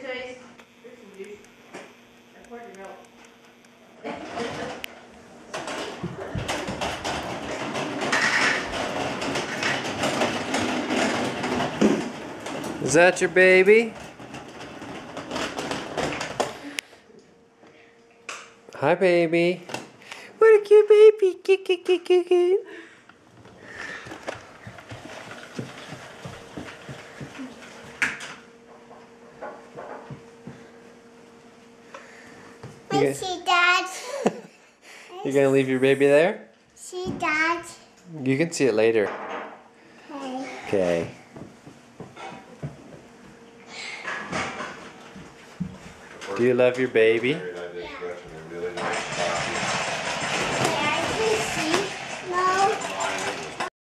Chase. Here's some juice. I poured your milk. Is that your baby? Hi, baby. What a cute baby. I see Dad. You're gonna leave your baby there? See Dad. You can see it later. Okay. Okay. Do you love your baby?